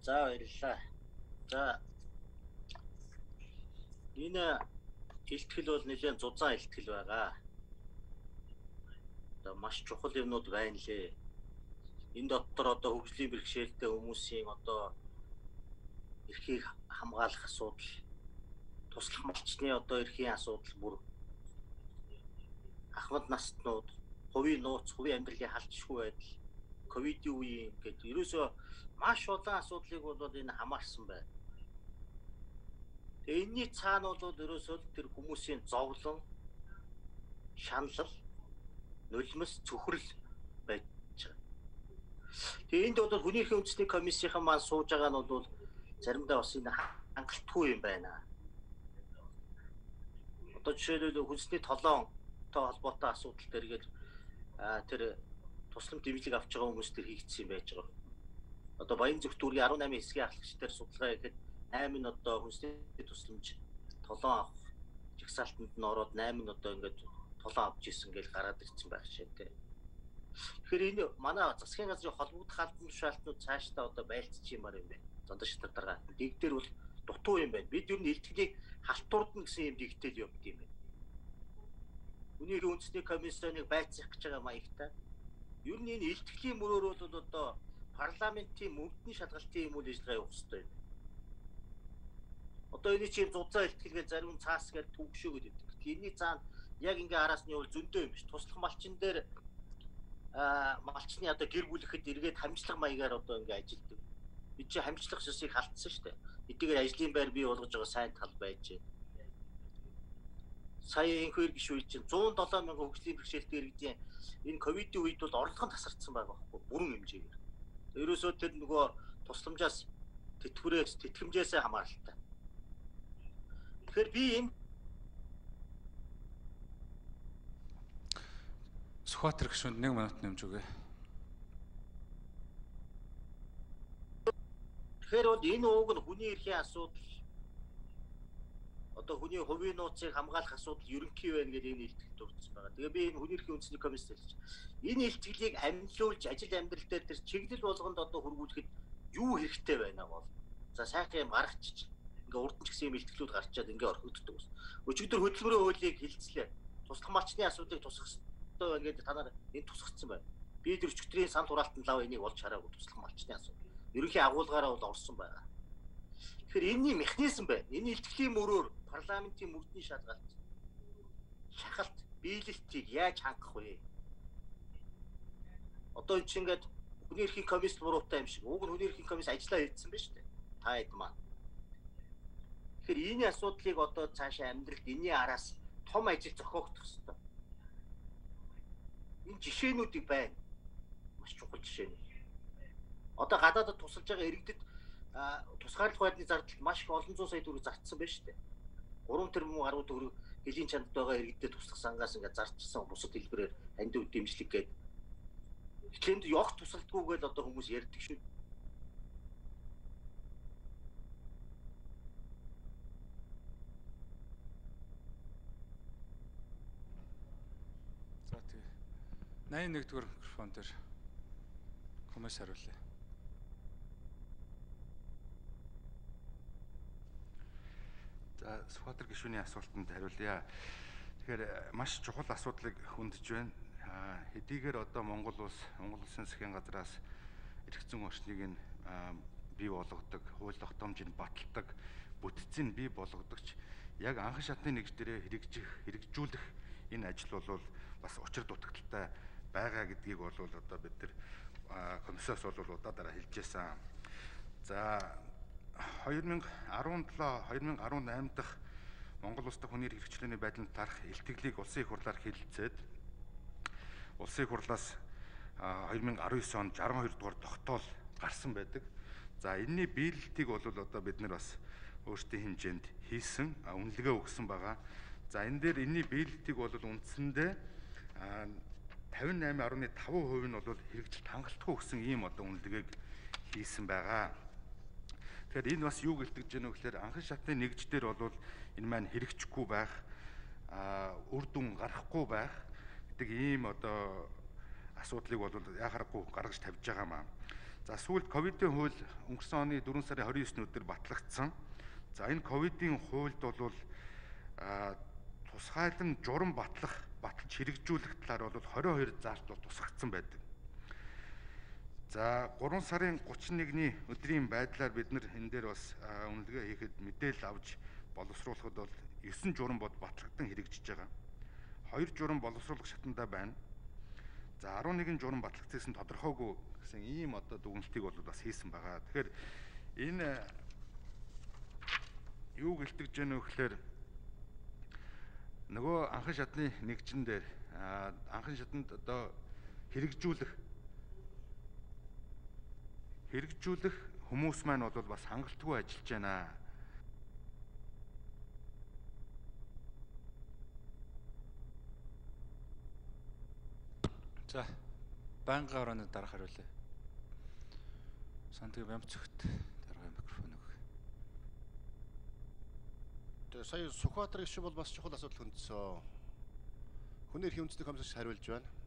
За баярлалаа. За энэ илтгэл бол нэлээд зузаан илтгэл байгаа. Одоо маш чухал юмнууд байна лээ. Энэ дотор одоо хөгжлийн бэрхшээлтэй хүмүүсийн одоо эрхийг хамгаалах асуудал, туслах малчны одоо эрхийн асуудал бүр ахмад настнууд, хувийн нууц, хувийн амьдралын халдшгүй байдал, ковидын үеийн гэдэг ерөөсөө маш олон асуудлыг бол энэ хамаарсан байна. Тэгээ энэний цаана бол ерөөсөө тэр хүмүүсийн зовлон, шаналл, нулимс, цөхрөл байж байгаа. Тэгээ энд бол хүний эрхийн үндэсний комиссийн маань сууж байгаа нь бол заримдаа бас энэ хангалтгүй юм байна. Одоо жишээлбэл хүнсний толоонтой холбоотой асуудал дээргээд тэр тусламж дэмжлэг авч байгаа хүмүүс төр хийгдсэн юм байж байгаа. Одоо Баян зүгт дүүргийн 18 хэсгийн ахлагч дээр судалгаа хийхэд 8 нь одоо хүнсний тусламж толоон авах жагсаалтанд нь ороод 8 нь одоо ингээд толоон авч ирсэн гэж гараад ирсэн байх шээ. Тэгэхээр энэ манай засгийн газрын холбогдох албан тушаалтнууд цаашдаа одоо байлцчихмаар юм байна. Зондоо шатар дараа. Дэгдэр бол дутуу юм байна. Бид ер нь илтгэлийг халтуурдна гэсэн юм дэгтэл явд юм байна. Хүний үндэсний комиссионыг байцсах гэж байгаа маягтай. Ер нь энэ илтгэлийн мөрөөр бол одоо парламентын мөнгөний шалгалтын юм үйл ажиллагаа явуулах хэрэгтэй юм. Одоо энэ чинь зузаан илтгэлгээ зарим цаас гэж төгшөөгд өгдөг. Энэний цаана яг ингээ араас нь бол зөндөө юм биш. Туслах малчин дээр малчны одоо гэр бүлэхэд эргээд хамжлах маягаар одоо ингээ ажилтдаг. Бид чи хамжлах ёсыг халтсан шүү дээ. Эдгээр ажлын байр бий болгож байгаа сайн тал байж байна. Сая энэхэр гişүүд чинь 107 мянган хөгжлийн бэрхшээлтэй иргэдийн энэ ковидын үед бол орлого нь тасарсан байгаа байхгүй бүрэн хэмжээгээр. Ерөөсөө тэр нөгөө тусламжаас тэтгэмжээсээ хамааралтай. Тэгэхээр би энэ Сүхбаатар гишүүнд 1 минут нэмж өгье. Тэгэхээр бол энэ ууг нь хүний эрхийн асуудал одоо хүний хувийн нууцыг хамгаалах асуудал ерөнхий байна гэдэг энэ илтгэл дурдсан байгаа. Тэгээ би энэ хүний эрхийн үндэсний комисс хэлж энэ илтгэлийг амжилуулж ажил амьдрал дээр тэр чиглэл болгонд одоо хөрвүүлэхэд юу хэрэгтэй байна бол. За сайхан юм гаргачих. Ингээ урд нь ч гэсэн юм илтгэлүүд гарчаад ингээ орхигддог ус. Өчигдөр хөдөлмөрийн хуулийг хэлцлээ. Туслах малчны асуудлыг тусах хэрэгтэй байна гэдэг та нар энэ тусгацсан байна. Би тэр өчигдрийн сан тураалтан лав энийг олж хараагүй туслах малчны асуудал. Ерөнхий агуулгаараа бол орсон байгаа. Тэгэхээр энэний механизм байна. Энэ илтгэлийн мөрөөр парламентын мөрдний шалгалт, шахалт, биелэлтийг яаж хангах вэ? Одоо энэ чинь ингээд хүний эрхийн комисс буруутай юм шиг. Уг нь хүний эрхийн комисс ажиллаа хийсэн байна шүү дээ. Та хэд маань. Тэгэхээр энэ асуудлыг одоо цаашаа амьдралд энэний араас том ажил зохиогдох хэрэгтэй. Энэ жишээнүүдийг байна. Маш чухал жишээнүүд. Одоо гадаадд тусалж байгаа иргэдэд тусгаарлах байдлын зардлыг маш их олон зуун сая төгрөг зарцсан байна шүү дээ. 3 тэрбум гаруй төгрөг хэлийн чанд байгаа иргэдэд туслах сангаас ингээд зарчсан бусад хэлбэрээр хандив дэмжлэг гээд. Тэнд явах тусалдгүйгээл одоо хүмүүс ярьдаг шүү. За тийм. 81 дугаар микрофон дээр комисс хариулъя. За Сүхбаатар гишүүний асуултанд хариулъя. Тэгэхээр маш чухал асуудлыг хөндөж байна. Хэдийгээр одоо Монгол улсын засгийн газраас эрх зүйн орчныг нь бий болгодог, хууль тогтоомжийг баталдаг, бүтцийг бий болгодогч яг анхан шатны нэгж дээрээ хэрэгжүүлэх энэ ажил бол бас учир дутагдaltaй байгаа гэдгийг бол одоо бид нар комиссаас бол удаадараа хэлжсэн. За 2017-2018 дахь Монгол улс дахь хүний эрх хэрэгжлээний байдлын тарах илтгэлийг улсын их хурлаар хэлэлцээд улсын их хурлаас 2019 онд 62 дугаар тогтоол гарсан байдаг. За энэний биелэлтийг бол одоо бид нар бас өөрсдийн хэмжээнд хийсэн, үнэлгээ өгсөн байгаа. За энэ дээр энэний биелэлтийг бол үндсэндээ 58.5% нь бол хэрэгжилт хангалтгүй гэсэн ийм одоо үнэлгээг хийсэн байгаа. Тэгэхээр энэ бас юу гэлтэж байна вэ гэхээр анхан шатны нэгж дээр бол энэ маань хэрэгжихгүй байх, үр дүн гарахгүй байх гэдэг ийм одоо асуудлыг бол яхахгүй гаргаж тавьж байгаа маа. За сүүлд ковидын хууль өнгөрсөн оны 4 сарын 29-ний өдөр батлагдсан. За энэ ковидын хуульд бол тусгайлан журам баталж хэрэгжүүлэх талаар бол 22 заалт бол тусгагдсан байдаг. За 3 сарын 31-ний өдрийн байдлаар бид нар энэ дээр бас үнэлгээ хийхэд мэдээлэл авч боловсруулахад бол 9 журам бод батлагдсан хэрэгжиж байгаа. 2 журам боловсруулах шатндаа байна. За 11 журам батлагдсан тодорхойгүй гэсэн ийм одоо дүгнэлтийг бол бас хийсэн байгаа. Тэгэхээр энэ юу гэлтэж байна вэ гэхээр нөгөө анхан шатны нэгжин дээр анхан шатанд одоо хэрэгжүүлэх хүмүүс маань бол бас хангалтгүй ажиллаж байна. За банк гарааны дараах хариулъя. Сантыг Бямцөгт дараагийн микрофон өгөх. Тэгээ сая Сүхбаатар гишүүн бол бас чухал асуудал хөндсөн. Хүний эрхийн үндэсний комиссарч хариулж байна.